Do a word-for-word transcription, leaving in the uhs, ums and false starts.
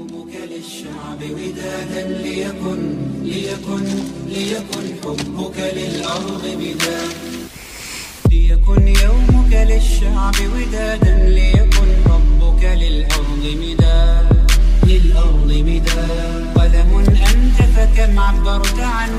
يومك للشعب ودادا ليكن ليكن ليكن حبك للأرض مداد. ليكن يومك للشعب ودادا ليكن حبك للأرض مداد. للأرض مداد. قلم أنت فكم عبرت عن